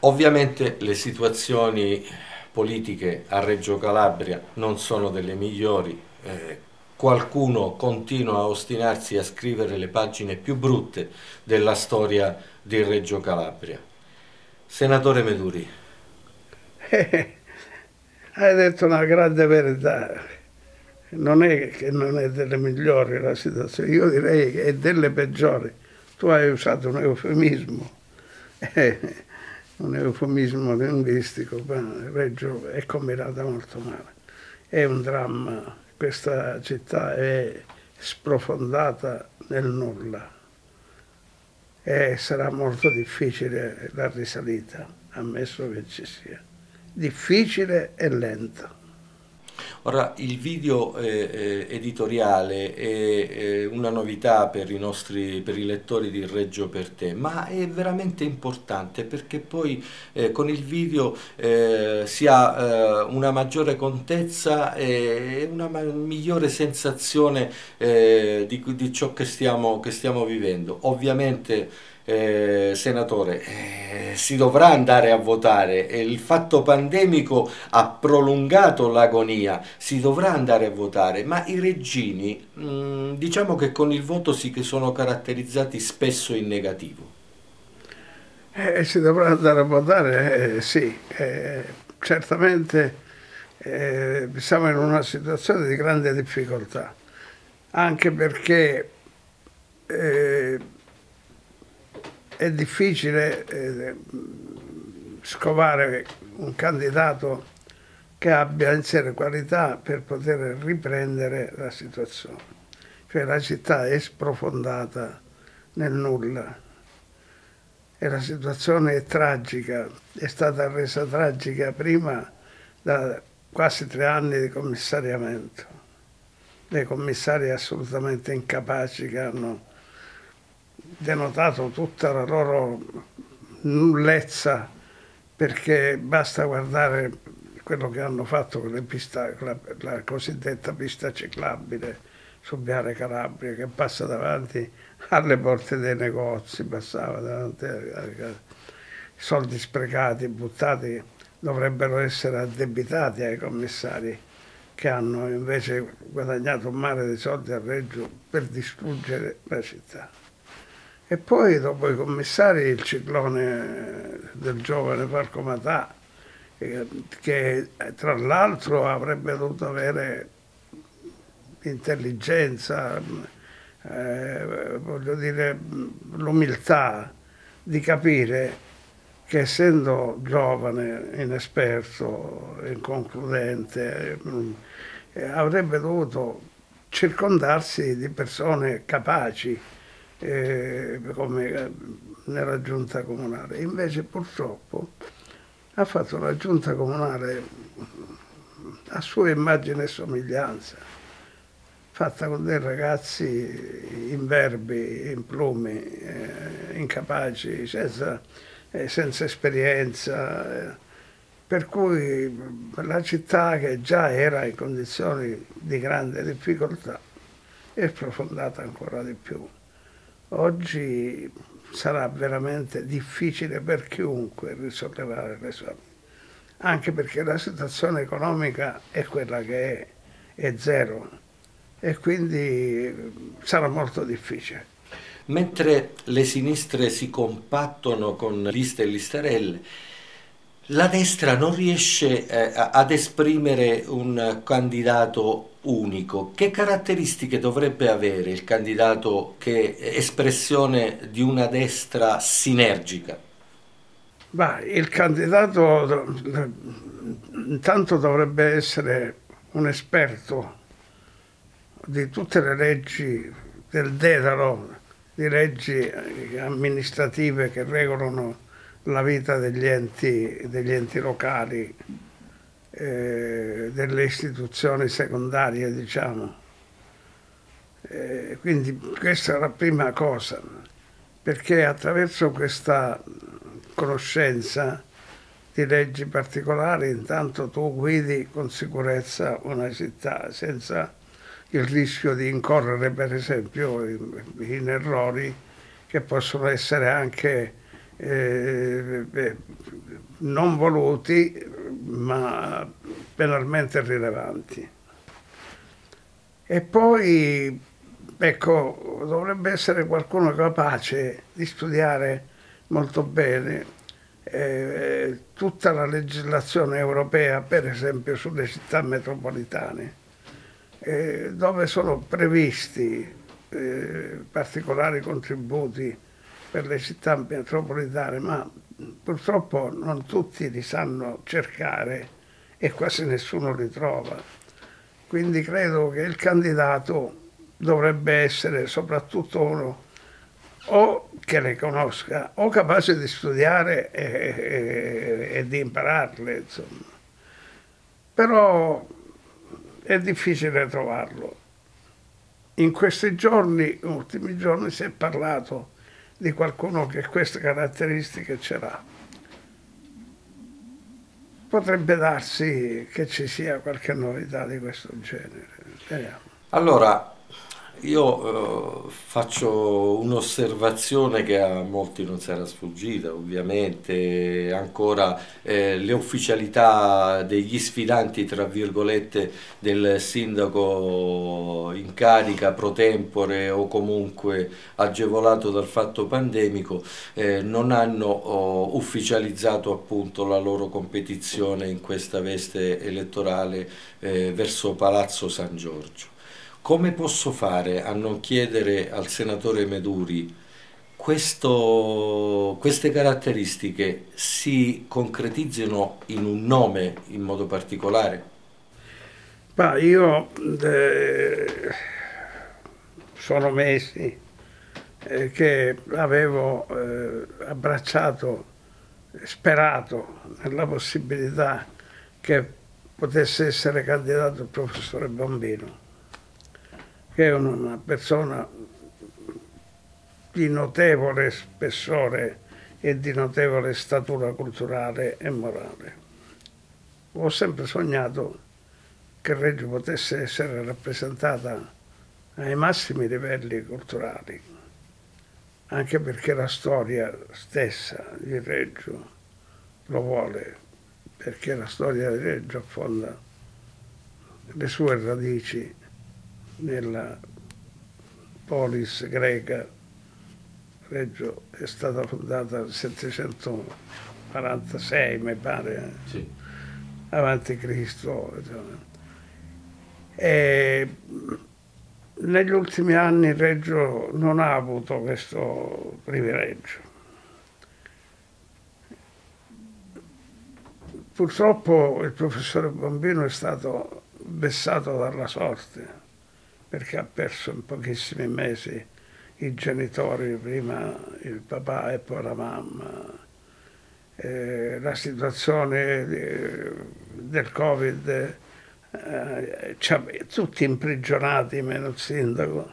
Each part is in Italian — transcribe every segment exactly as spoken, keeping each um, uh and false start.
Ovviamente le situazioni politiche a Reggio Calabria non sono delle migliori. Eh, qualcuno continua a ostinarsi a scrivere le pagine più brutte della storia di Reggio Calabria. Senatore Meduri, Eh, hai detto una grande verità. Non è che non è delle migliori la situazione, io direi che è delle peggiori. Tu hai usato un eufemismo, eh, un eufemismo linguistico, ma Reggio è combinata molto male. È un dramma, questa città è sprofondata nel nulla e sarà molto difficile la risalita, ammesso che ci sia. Difficile e lenta. ora il video eh, eh, editoriale è, eh, una novità per i nostri, per i lettori di Reggio per te, ma è veramente importante perché poi eh, con il video eh, si ha eh, una maggiore contezza e una ma- migliore sensazione eh, di, di ciò che stiamo, che stiamo vivendo. Ovviamente eh, senatore, eh, si dovrà andare a votare e il fatto pandemico ha prolungato l'agonia, si dovrà andare a votare, ma i reggini, mh, diciamo che con il voto sì che sono caratterizzati spesso in negativo. Eh, si dovrà andare a votare, eh, sì, eh, certamente eh, siamo in una situazione di grande difficoltà, anche perché eh, è difficile eh, scovare un candidato che abbia in sé le qualità per poter riprendere la situazione. Cioè la città è sprofondata nel nulla e la situazione è tragica, è stata resa tragica prima da quasi tre anni di commissariamento, dei commissari assolutamente incapaci che hanno denotato tutta la loro nullezza, perché basta guardare quello che hanno fatto con le pista, la, la cosiddetta pista ciclabile su Viale Calabria, che passa davanti alle porte dei negozi, passava davanti a soldi sprecati, buttati, dovrebbero essere addebitati ai commissari che hanno invece guadagnato un mare di soldi a Reggio per distruggere la città. E poi dopo i commissari il ciclone del giovane Falco Matà, eh, che tra l'altro avrebbe dovuto avere intelligenza, eh, voglio dire, l'umiltà di capire che essendo giovane, inesperto, inconcludente, eh, avrebbe dovuto circondarsi di persone capaci, eh, come nella giunta comunale. Invece purtroppo ha fatto la giunta comunale a sua immagine e somiglianza, fatta con dei ragazzi imberbi, implumi, eh, incapaci, senza, eh, senza esperienza, eh, per cui la città, che già era in condizioni di grande difficoltà, è sprofondata ancora di più. Oggi sarà veramente difficile per chiunque risollevare le sorti, anche perché la situazione economica è quella che è, è zero, e quindi sarà molto difficile. Mentre le sinistre si compattono con liste e listarelle, la destra non riesce eh, a- ad esprimere un candidato unico. Che caratteristiche dovrebbe avere il candidato che è espressione di una destra sinergica? Ma il candidato intanto dovrebbe essere un esperto di tutte le leggi del Dedalo, di leggi amministrative che regolano la vita degli enti, degli enti locali, eh, delle istituzioni secondarie, diciamo. Eh, quindi questa è la prima cosa, perché attraverso questa conoscenza di leggi particolari intanto tu guidi con sicurezza una città senza il rischio di incorrere per esempio in, in errori che possono essere anche eh, eh, non voluti ma penalmente rilevanti. E poi, ecco, dovrebbe essere qualcuno capace di studiare molto bene eh, tutta la legislazione europea, per esempio sulle città metropolitane, eh, dove sono previsti eh, particolari contributi per le città metropolitane, ma purtroppo non tutti li sanno cercare e quasi nessuno li trova. Quindi credo che il candidato dovrebbe essere soprattutto uno o che le conosca o capace di studiare e, e, e di impararle, insomma. Però è difficile trovarlo. In questi giorni, ultimi giorni, si è parlato di qualcuno che queste caratteristiche ce l'ha. Potrebbe darsi che ci sia qualche novità di questo genere. Vediamo. Allora, io eh, faccio un'osservazione che a molti non sarà sfuggita, ovviamente, ancora eh, le ufficialità degli sfidanti, tra virgolette, del sindaco in carica pro tempore o comunque agevolato dal fatto pandemico, eh, non hanno oh, ufficializzato appunto la loro competizione in questa veste elettorale eh, verso Palazzo San Giorgio. Come posso fare a non chiedere al senatore Meduri questo, queste caratteristiche si concretizzino in un nome in modo particolare? Ma io eh, sono mesi eh, che avevo eh, abbracciato, sperato nella possibilità che potesse essere candidato il professore Bombino, che è una persona di notevole spessore e di notevole statura culturale e morale. Ho sempre sognato che Reggio potesse essere rappresentata ai massimi livelli culturali, anche perché la storia stessa di Reggio lo vuole, perché la storia di Reggio affonda le sue radici nella polis greca. Reggio è stata fondata nel settecentoquarantasei, mi pare, Sì. avanti Cristo. E negli ultimi anni Reggio non ha avuto questo privilegio. Purtroppo il professore Bombino è stato vessato dalla sorte, perché ha perso in pochissimi mesi i genitori, prima il papà e poi la mamma. Eh, la situazione di, del Covid, eh, tutti imprigionati meno il sindaco.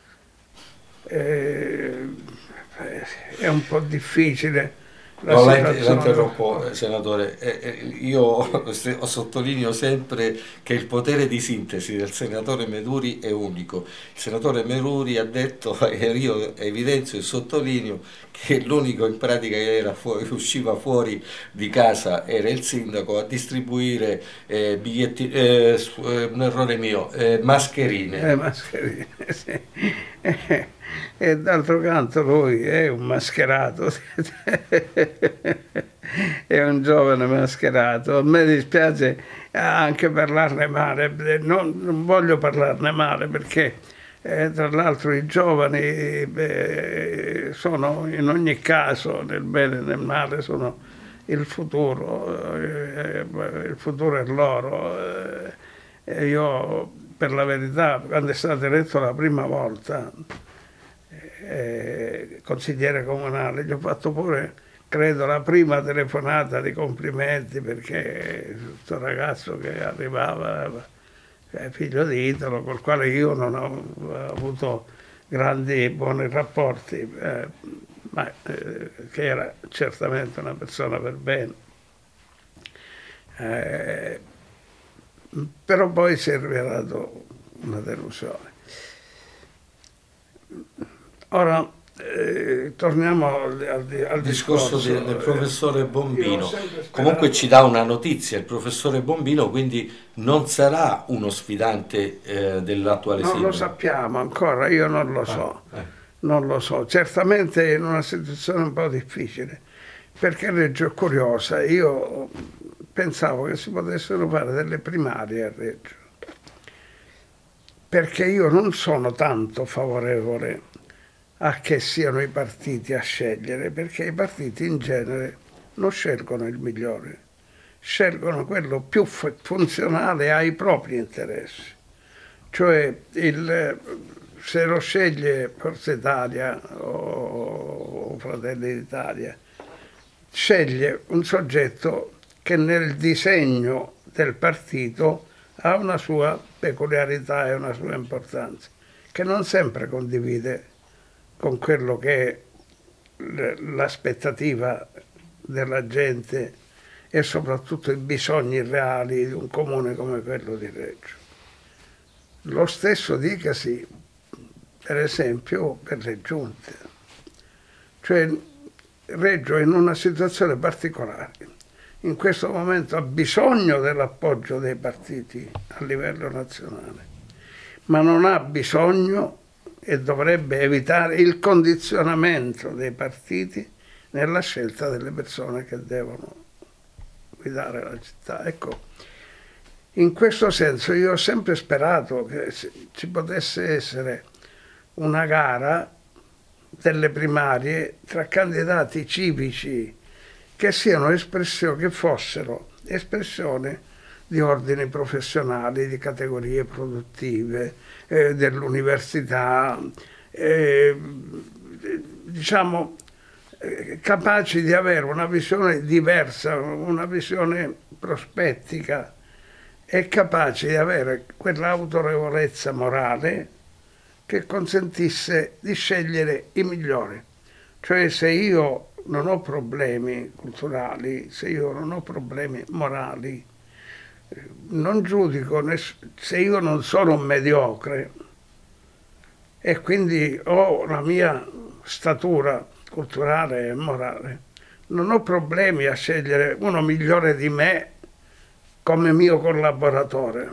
Eh, è un po' difficile. La No, la, situazione... la interrompo, senatore. Eh, eh, io sottolineo sempre che il potere di sintesi del senatore Meduri è unico. Il senatore Meduri ha detto, e io evidenzio e sottolineo, che l'unico in pratica che era fuori, usciva fuori di casa era il sindaco a distribuire eh, biglietti, eh, un errore mio, eh, mascherine. Eh, mascherine, sì. E d'altro canto lui è un mascherato, è un giovane mascherato. A me dispiace anche parlarne male, non, non voglio parlarne male perché eh, tra l'altro i giovani eh, sono in ogni caso, nel bene e nel male, sono il futuro, eh, il futuro è loro. Eh, io, per la verità, quando è stato eletto la prima volta Eh, consigliere comunale, gli ho fatto pure, credo, la prima telefonata di complimenti, perché questo ragazzo che arrivava è figlio di Italo, col quale io non ho avuto grandi buoni rapporti, eh, ma eh, che era certamente una persona per bene. Eh, però poi si è rivelato una delusione. Ora, eh, torniamo al, al, al discorso discorso del, del professore Io ho Bombino. sempre sperato- Comunque ci dà una notizia, il professore Bombino quindi non sarà uno sfidante eh, dell'attuale Non lo sindaco. sappiamo ancora, io non lo so, Ah, eh. non lo so. Certamente in una situazione un po' difficile, perché Reggio è curiosa. Io pensavo che si potessero fare delle primarie a Reggio, perché io non sono tanto favorevole a che siano i partiti a scegliere, perché i partiti in genere non scelgono il migliore, scelgono quello più fu- funzionale ai propri interessi. Cioè, il, se lo sceglie Forza Italia o Fratelli d'Italia, sceglie un soggetto che nel disegno del partito ha una sua peculiarità e una sua importanza, che non sempre condivide con quello che è l'aspettativa della gente e soprattutto i bisogni reali di un comune come quello di Reggio. Lo stesso dicasi, per esempio, per le giunte. Cioè, Reggio è in una situazione particolare. In questo momento ha bisogno dell'appoggio dei partiti a livello nazionale, ma non ha bisogno e dovrebbe evitare il condizionamento dei partiti nella scelta delle persone che devono guidare la città. Ecco, in questo senso io ho sempre sperato che ci potesse essere una gara delle primarie tra candidati civici che siano espressione, che fossero espressione di ordini professionali, di categorie produttive, eh, dell'università, eh, diciamo eh, capaci di avere una visione diversa, una visione prospettica e capaci di avere quell'autorevolezza morale che consentisse di scegliere i migliori. Cioè, se io non ho problemi culturali, se io non ho problemi morali, non giudico, se io non sono un mediocre e quindi ho la mia statura culturale e morale, non ho problemi a scegliere uno migliore di me come mio collaboratore.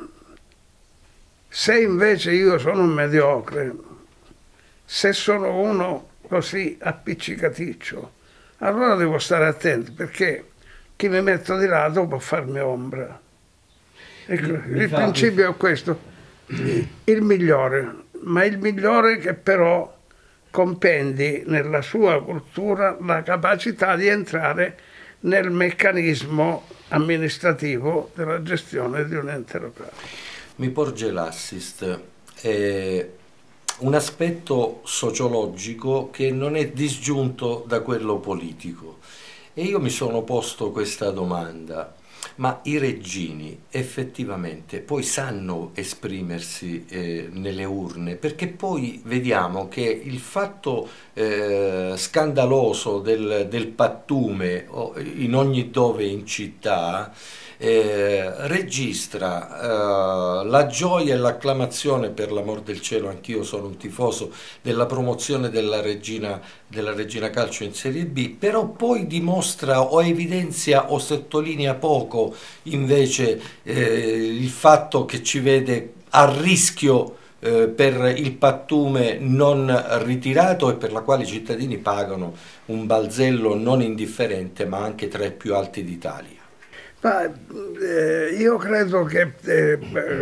Se invece io sono un mediocre, se sono uno così appiccicaticcio, allora devo stare attento, perché chi mi metto di lato può farmi ombra. Ecco, Mi il fa- principio è questo, il migliore, ma il migliore che però compendi nella sua cultura la capacità di entrare nel meccanismo amministrativo della gestione di un ente locale. Mi porge l'assist, è un aspetto sociologico che non è disgiunto da quello politico. E io mi sono posto questa domanda: ma i reggini effettivamente poi sanno esprimersi eh, nelle urne? Perché poi vediamo che il fatto eh, scandaloso del, del pattume o in ogni dove in città eh, registra eh, la gioia e l'acclamazione, per l'amor del cielo, anch'io sono un tifoso della promozione della Regina, della Regina Calcio in Serie B, però poi dimostra o evidenzia o sottolinea poco invece eh, il fatto che ci vede a rischio eh, per il pattume non ritirato e per la quale i cittadini pagano un balzello non indifferente, ma anche tra i più alti d'Italia. Ma, eh, io credo che eh,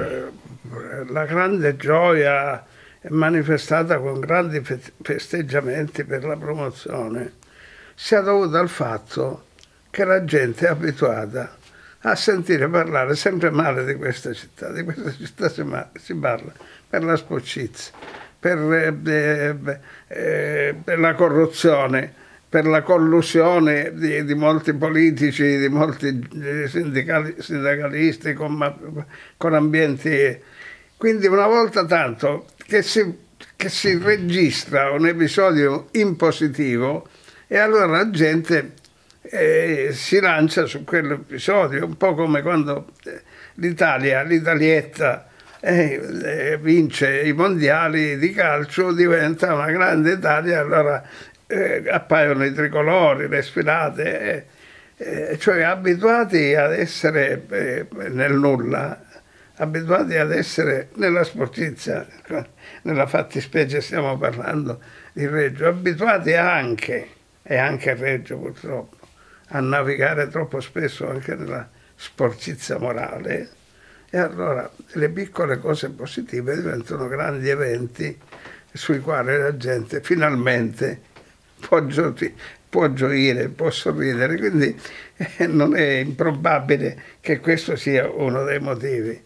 la grande gioia è manifestata con grandi festeggiamenti per la promozione sia dovuta al fatto che la gente è abituata a sentire parlare sempre male di questa città. Di questa città si, si parla per la sporcizia, per, eh, eh, per la corruzione, per la collusione di, di molti politici, di molti sindicali, sindacalisti con, con ambienti. Quindi una volta tanto che si, che si registra un episodio impositivo e allora la gente eh, si lancia su quell'episodio, un po' come quando l'Italia, l'Italietta e, e vince i mondiali di calcio, diventa una grande Italia, allora eh, appaiono i tricolori, le sfilate, eh, eh, cioè abituati ad essere eh, nel nulla, abituati ad essere nella sporcizia, nella fattispecie stiamo parlando di Reggio, abituati anche, e anche a Reggio purtroppo, a navigare troppo spesso anche nella sporcizia morale, e allora le piccole cose positive diventano grandi eventi sui quali la gente finalmente può, gio può gioire, può sorridere, quindi eh, non è improbabile che questo sia uno dei motivi.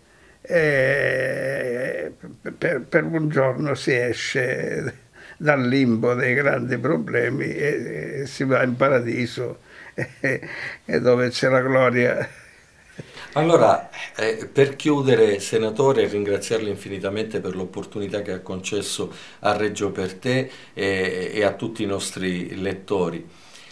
E per, per un giorno si esce dal limbo dei grandi problemi e, e si va in paradiso e, e dove c'è la gloria. Allora, eh, per chiudere, senatore, ringraziarle infinitamente per l'opportunità che ha concesso a Reggio per te e, e a tutti i nostri lettori.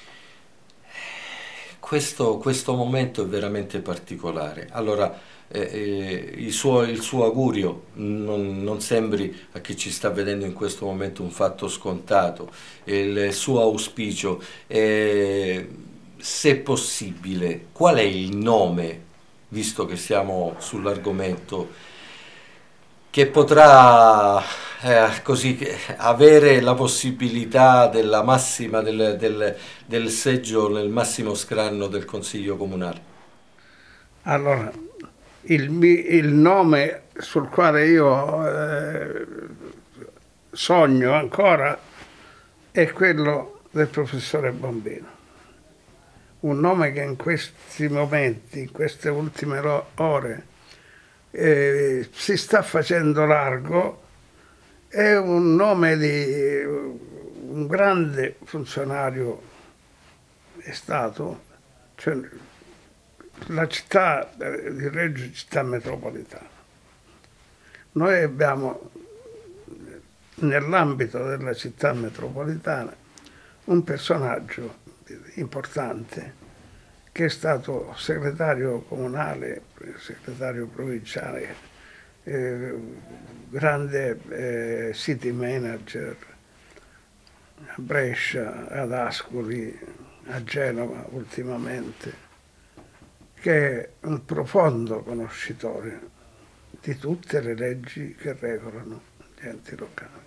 Questo, questo momento è veramente particolare. Allora, eh, eh, il suo, il suo augurio non, non sembri a chi ci sta vedendo in questo momento un fatto scontato. Il suo auspicio è, se possibile, qual è il nome, visto che siamo sull'argomento, che potrà eh, così avere la possibilità della massima del, del, del seggio nel massimo scranno del Consiglio Comunale? Allora, il, il nome sul quale io eh, sogno ancora è quello del professore Bombino. Un nome che in questi momenti, in queste ultime ore, eh, si sta facendo largo, è un nome di un grande funzionario è stato, cioè la città di Reggio è città metropolitana. Noi abbiamo nell'ambito della città metropolitana un personaggio importante che è stato segretario comunale, segretario provinciale, eh, grande eh, city manager a Brescia, ad Ascoli, a Genova ultimamente, che è un profondo conoscitore di tutte le leggi che regolano gli enti locali.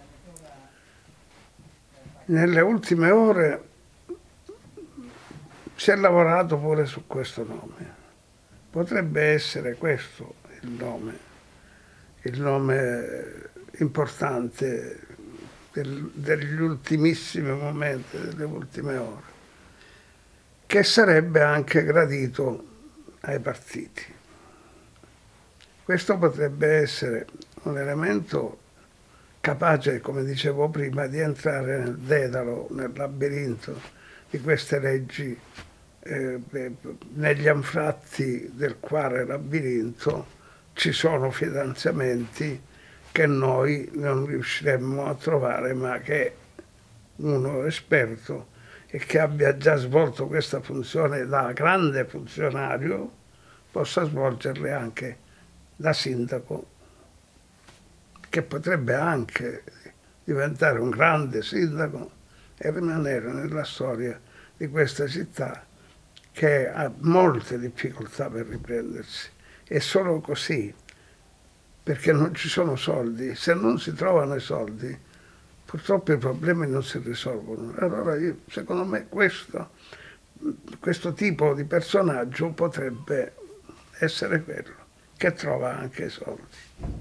Nelle ultime ore si è lavorato pure su questo nome. Potrebbe essere questo il nome, il nome importante del, degli ultimissimi momenti, delle ultime ore, che sarebbe anche gradito ai partiti. Questo potrebbe essere un elemento capace, come dicevo prima, di entrare nel dedalo, nel labirinto di queste leggi, eh, negli anfratti del quale labirinto ci sono finanziamenti che noi non riusciremmo a trovare, ma che uno esperto e che abbia già svolto questa funzione da grande funzionario possa svolgerle anche da sindaco, che potrebbe anche diventare un grande sindaco e rimanere nella storia di questa città che ha molte difficoltà per riprendersi. E solo così, perché non ci sono soldi, se non si trovano i soldi, purtroppo i problemi non si risolvono. Allora io, secondo me questo, questo tipo di personaggio potrebbe essere quello che trova anche i soldi.